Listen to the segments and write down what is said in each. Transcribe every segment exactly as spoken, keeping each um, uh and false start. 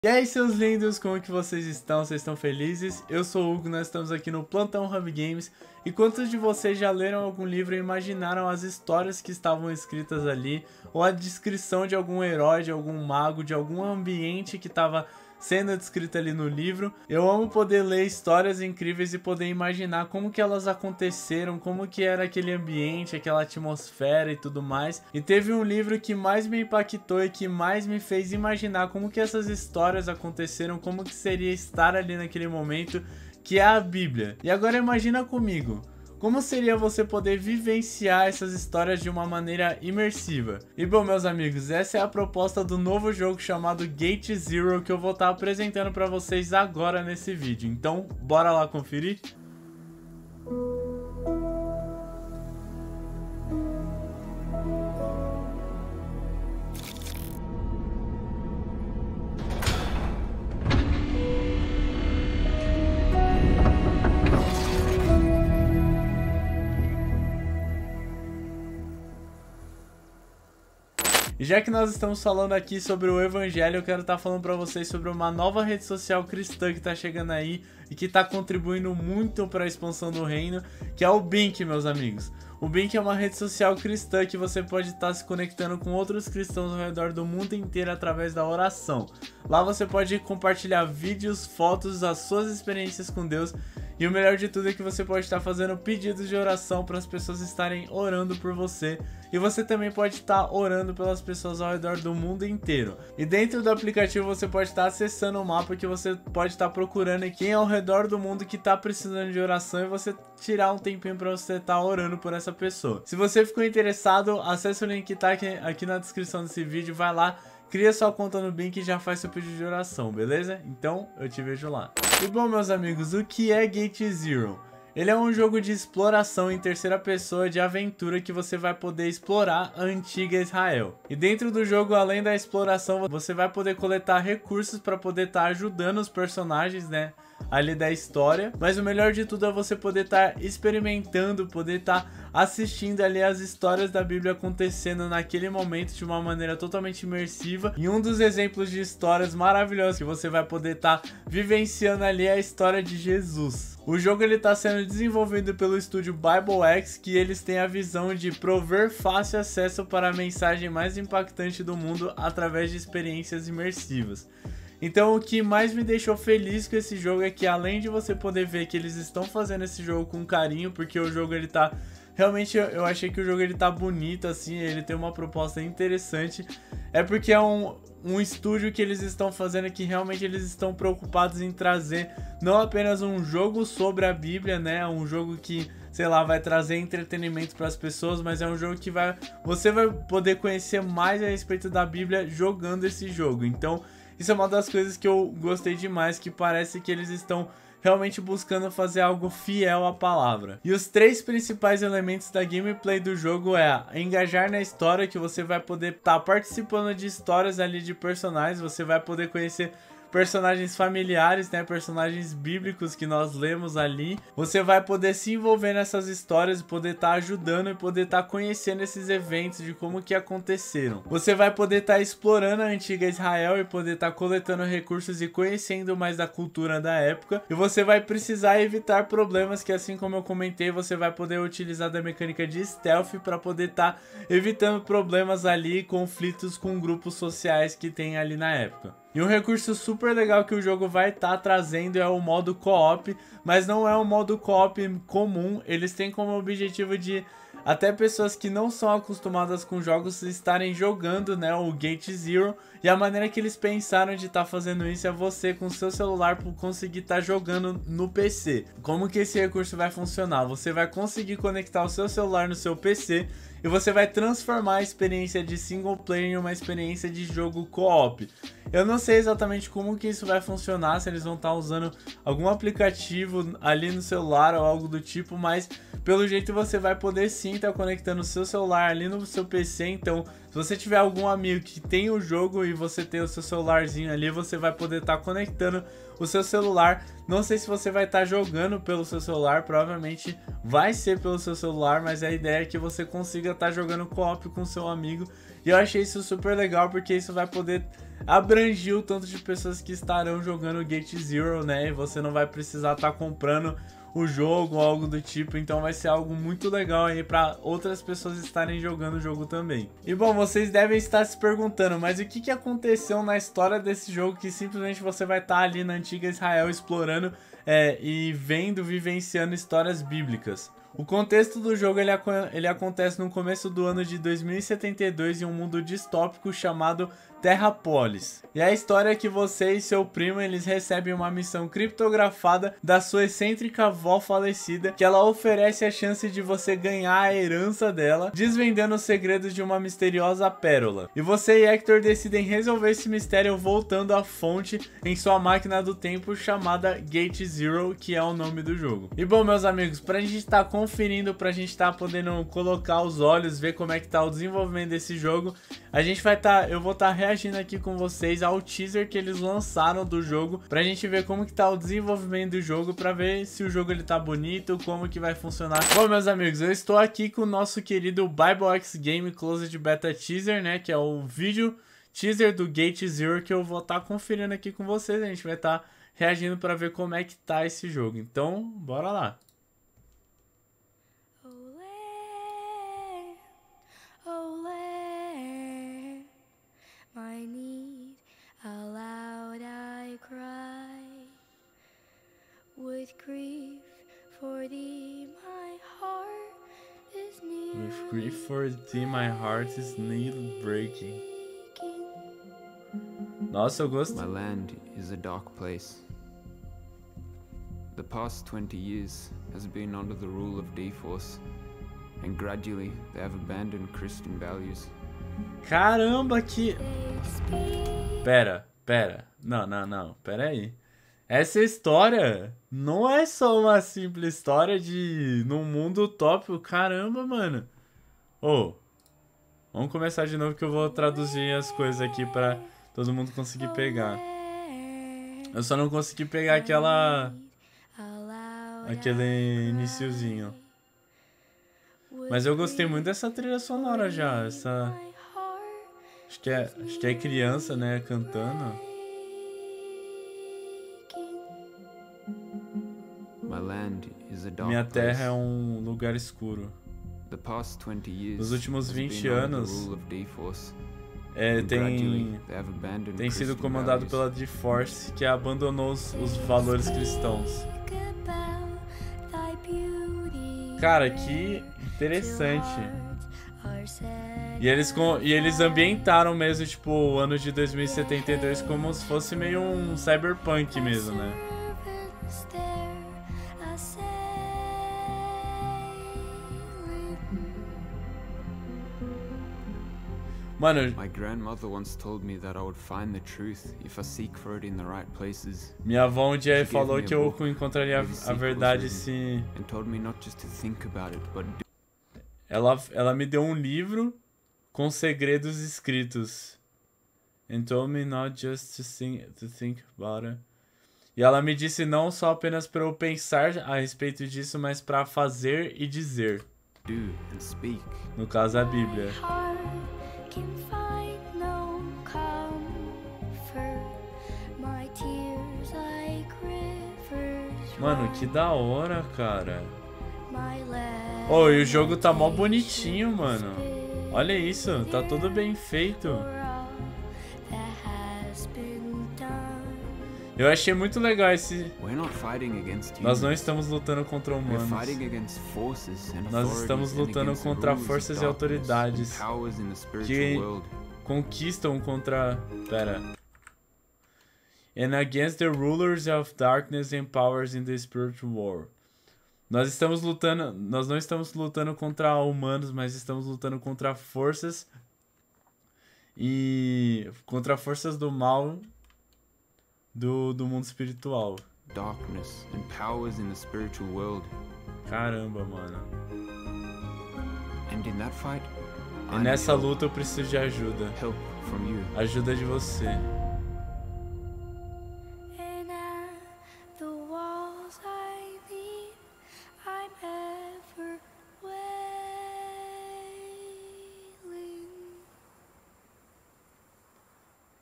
E aí, seus lindos, como que vocês estão? Vocês estão felizes? Eu sou o Hugo, nós estamos aqui no Plantão Hub Games. E quantos de vocês já leram algum livro e imaginaram as histórias que estavam escritas ali, ou a descrição de algum herói, de algum mago, de algum ambiente que estava sendo descrito ali no livro? Eu amo poder ler histórias incríveis e poder imaginar como que elas aconteceram, como que era aquele ambiente, aquela atmosfera e tudo mais. E teve um livro que mais me impactou e que mais me fez imaginar como que essas histórias aconteceram, como que seria estar ali naquele momento, que é a Bíblia. E agora imagina comigo, como seria você poder vivenciar essas histórias de uma maneira imersiva? E bom, meus amigos, essa é a proposta do novo jogo chamado Gate Zero que eu vou estar apresentando para vocês agora nesse vídeo. Então, bora lá conferir? E já que nós estamos falando aqui sobre o Evangelho, eu quero estar falando para vocês sobre uma nova rede social cristã que está chegando aí e que está contribuindo muito para a expansão do reino, que é o Bink, meus amigos. O Bink é uma rede social cristã que você pode estar se conectando com outros cristãos ao redor do mundo inteiro através da oração. Lá você pode compartilhar vídeos, fotos, as suas experiências com Deus. E o melhor de tudo é que você pode estar fazendo pedidos de oração para as pessoas estarem orando por você. E você também pode estar orando pelas pessoas ao redor do mundo inteiro. E dentro do aplicativo você pode estar acessando o mapa que você pode estar procurando quem é ao redor do mundo que está precisando de oração e você tirar um tempinho para você estar orando por essa pessoa. Se você ficou interessado, acesse o link que está aqui, aqui na descrição desse vídeo, vai lá. Cria sua conta no Bink e já faz seu pedido de oração, beleza? Então, eu te vejo lá. E bom, meus amigos, o que é Gate Zero? Ele é um jogo de exploração em terceira pessoa de aventura que você vai poder explorar a antiga Israel. E dentro do jogo, além da exploração, você vai poder coletar recursos para poder estar ajudando os personagens, né, ali da história. Mas o melhor de tudo é você poder estar experimentando, poder estar assistindo ali as histórias da Bíblia acontecendo naquele momento de uma maneira totalmente imersiva. E um dos exemplos de histórias maravilhosas que você vai poder estar vivenciando ali é a história de Jesus. O jogo ele está sendo desenvolvido pelo estúdio BibleX, que eles têm a visão de prover fácil acesso para a mensagem mais impactante do mundo através de experiências imersivas. Então o que mais me deixou feliz com esse jogo é que, além de você poder ver que eles estão fazendo esse jogo com carinho, porque o jogo ele tá... Realmente eu achei que o jogo ele tá bonito, assim, ele tem uma proposta interessante. É porque é um, um estúdio que eles estão fazendo que realmente eles estão preocupados em trazer não apenas um jogo sobre a Bíblia, né? Um jogo que, sei lá, vai trazer entretenimento para as pessoas, mas é um jogo que vai, você vai poder conhecer mais a respeito da Bíblia jogando esse jogo. Então, isso é uma das coisas que eu gostei demais, que parece que eles estão realmente buscando fazer algo fiel à palavra. E os três principais elementos da gameplay do jogo é engajar na história, que você vai poder estar tá participando de histórias ali de personagens, você vai poder conhecer personagens familiares, né, personagens bíblicos que nós lemos ali. Você vai poder se envolver nessas histórias e poder estar tá ajudando e poder estar tá conhecendo esses eventos de como que aconteceram. Você vai poder estar tá explorando a antiga Israel e poder estar tá coletando recursos e conhecendo mais da cultura da época. E você vai precisar evitar problemas que, assim como eu comentei, você vai poder utilizar da mecânica de stealth para poder estar tá evitando problemas ali, conflitos com grupos sociais que tem ali na época. E um recurso super legal que o jogo vai estar tá trazendo é o modo co-op, mas não é um modo co-op comum. Eles têm como objetivo de até pessoas que não são acostumadas com jogos estarem jogando, né, o Gate Zero. E a maneira que eles pensaram de estar tá fazendo isso é você com seu celular conseguir estar tá jogando no P C. Como que esse recurso vai funcionar? Você vai conseguir conectar o seu celular no seu P C e você vai transformar a experiência de single player em uma experiência de jogo co-op. Eu não sei exatamente como que isso vai funcionar, se eles vão estar usando algum aplicativo ali no celular ou algo do tipo, mas pelo jeito você vai poder sim estar conectando o seu celular ali no seu P C. Então, se você tiver algum amigo que tem o jogo e você tem o seu celularzinho ali, você vai poder estar conectando o seu celular. Não sei se você vai estar jogando pelo seu celular, provavelmente vai ser pelo seu celular, mas a ideia é que você consiga estar jogando co-op com seu amigo. E eu achei isso super legal, porque isso vai poder abrangir o tanto de pessoas que estarão jogando Gate Zero, né? E você não vai precisar estar comprando o jogo ou algo do tipo, então vai ser algo muito legal aí para outras pessoas estarem jogando o jogo também. E bom, vocês devem estar se perguntando, mas o que que aconteceu na história desse jogo que simplesmente você vai estar ali na antiga Israel explorando é, e vendo, vivenciando histórias bíblicas? O contexto do jogo ele, ele acontece no começo do ano de dois mil e setenta e dois em um mundo distópico chamado Terrapolis. E a história é que você e seu primo eles recebem uma missão criptografada da sua excêntrica avó falecida, que ela oferece a chance de você ganhar a herança dela, desvendando os segredos de uma misteriosa pérola. E você e Hector decidem resolver esse mistério voltando à fonte em sua máquina do tempo chamada Gate Zero, que é o nome do jogo. E bom, meus amigos, pra gente estar conferindo, pra gente estar podendo colocar os olhos, ver como é que tá o desenvolvimento desse jogo, a gente vai estar, eu vou estar reagindo aqui com vocês ao teaser que eles lançaram do jogo, pra gente ver como que tá o desenvolvimento do jogo, pra ver se o jogo ele tá bonito, como que vai funcionar. Bom, meus amigos, eu estou aqui com o nosso querido Bible X Game Closed Beta Teaser, né, que é o vídeo teaser do Gate Zero que eu vou estar conferindo aqui com vocês. A gente vai estar reagindo pra ver como é que tá esse jogo. Então, bora lá. My need, aloud I cry, with grief for thee my heart is near. With grief for thee my heart is nearly breaking. Nossa, eu gosto. My land is a dark place. The past twenty years has been under the rule of D-Force, and gradually they have abandoned Christian values. Caramba, que... Pera, pera. Não, não, não. Pera aí. Essa história não é só uma simples história de... num mundo utópico. Caramba, mano. Ô. Oh, vamos começar de novo que eu vou traduzir as coisas aqui pra todo mundo conseguir pegar. Eu só não consegui pegar aquela... aquele iniciozinho. Mas eu gostei muito dessa trilha sonora já. Essa... Acho que é, acho que é criança, né, cantando. Minha terra é um lugar escuro. Nos últimos vinte anos, é, tem, tem sido comandado pela D-Force, que abandonou os, os valores cristãos. Cara, que interessante. E eles, e eles ambientaram mesmo, tipo, o ano de dois mil e setenta e dois como se fosse meio um cyberpunk mesmo, né? Mano, minha avó um dia falou que eu encontraria a verdade se... Ela, ela me deu um livro com segredos escritos. And told me not just to think, to think about it. E ela me disse não só apenas para eu pensar a respeito disso, mas para fazer e dizer. Do and speak. No caso, a Bíblia. Mano, que da hora, cara. Oh, e o jogo tá mó bonitinho, mano. Olha isso, tá tudo bem feito. Eu achei muito legal esse... Nós não estamos lutando contra humanos. Nós estamos lutando contra forças e autoridades que conquistam contra... Pera. And against the rulers of darkness and powers in the spiritual war. Nós estamos lutando, nós não estamos lutando contra humanos, mas estamos lutando contra forças e contra forças do mal do, do mundo espiritual. Darkness and powers in the spiritual world. Caramba, mano. And in that fight, e nessa luta eu preciso de ajuda. Help from you. Ajuda de você.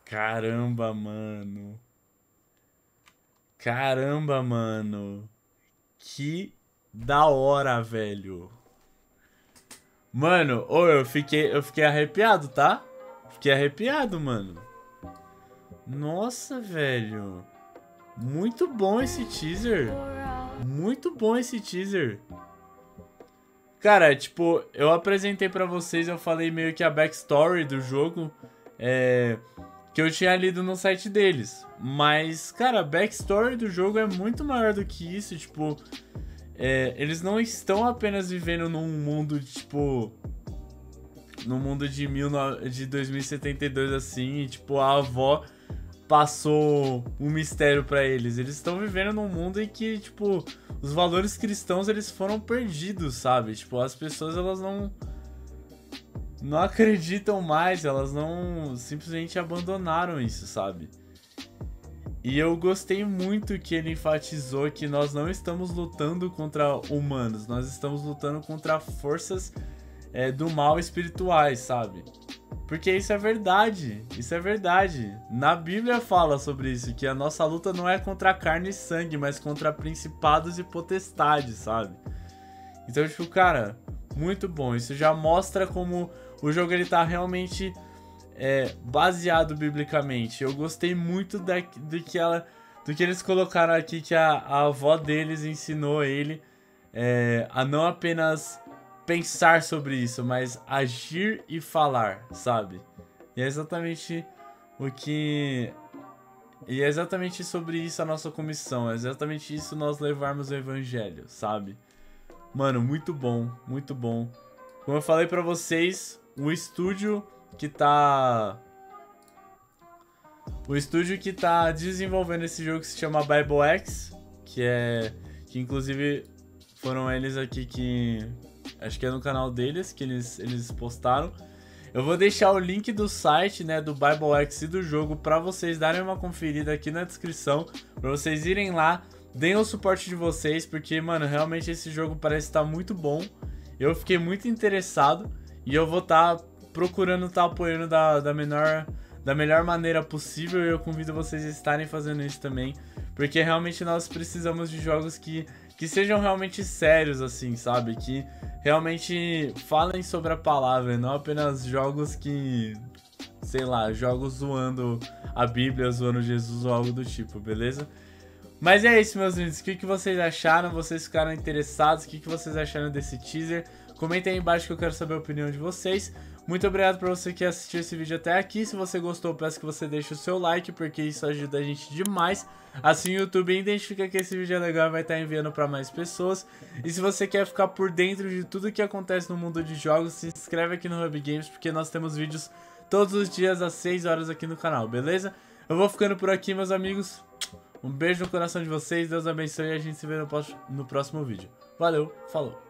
Caramba, mano. Caramba, mano. Que da hora, velho. Mano, ô, eu fiquei, eu fiquei arrepiado, tá? Fiquei arrepiado, mano. Nossa, velho. Muito bom esse teaser. Muito bom esse teaser. Cara, tipo, eu apresentei pra vocês, eu falei meio que a backstory do jogo, é, que eu tinha lido no site deles. Mas, cara, a backstory do jogo é muito maior do que isso, tipo... É, eles não estão apenas vivendo num mundo, tipo... No mundo de, mil, de dois mil e setenta e dois, assim, e, tipo, a avó passou um mistério pra eles. Eles estão vivendo num mundo em que, tipo, os valores cristãos, eles foram perdidos, sabe? Tipo, as pessoas, elas não... Não acreditam mais, elas não... Simplesmente abandonaram isso, sabe? E eu gostei muito que ele enfatizou que nós não estamos lutando contra humanos, nós estamos lutando contra forças é, do mal espirituais, sabe? Porque isso é verdade, isso é verdade. Na Bíblia fala sobre isso, que a nossa luta não é contra carne e sangue, mas contra principados e potestades, sabe? Então, tipo, cara, muito bom. Isso já mostra como o jogo ele tá realmente... É, baseado biblicamente. Eu gostei muito da, do, que ela, do que eles colocaram aqui, que a, a avó deles ensinou ele é, a não apenas pensar sobre isso, mas agir e falar, sabe? E é exatamente o que... E é exatamente sobre isso a nossa comissão, é exatamente isso nós levarmos o evangelho, sabe? Mano, muito bom, muito bom. Como eu falei pra vocês, o estúdio... que tá... O estúdio que tá desenvolvendo esse jogo que se chama BibleX, que é... Que inclusive foram eles aqui que... Acho que é no canal deles que eles, eles postaram. Eu vou deixar o link do site, né, do BibleX e do jogo pra vocês darem uma conferida aqui na descrição. Pra vocês irem lá, deem o suporte de vocês, porque, mano, realmente esse jogo parece estar muito bom. Eu fiquei muito interessado e eu vou estar... Tá procurando estar tá apoiando da, da, menor, da melhor maneira possível, e eu convido vocês a estarem fazendo isso também, porque realmente nós precisamos de jogos que, que sejam realmente sérios, assim, sabe? Que realmente falem sobre a palavra, não apenas jogos que, sei lá, jogos zoando a Bíblia, zoando Jesus ou algo do tipo, beleza? Mas é isso, meus lindos. O que, que vocês acharam? Vocês ficaram interessados? O que, que vocês acharam desse teaser? Comentem aí embaixo que eu quero saber a opinião de vocês. Muito obrigado pra você que assistiu esse vídeo até aqui. Se você gostou, peço que você deixe o seu like, porque isso ajuda a gente demais. Assim o YouTube identifica que esse vídeo é legal e vai estar enviando pra mais pessoas. E se você quer ficar por dentro de tudo que acontece no mundo de jogos, se inscreve aqui no Hub Games, porque nós temos vídeos todos os dias às seis horas aqui no canal, beleza? Eu vou ficando por aqui, meus amigos. Um beijo no coração de vocês, Deus abençoe e a gente se vê no próximo vídeo. Valeu, falou!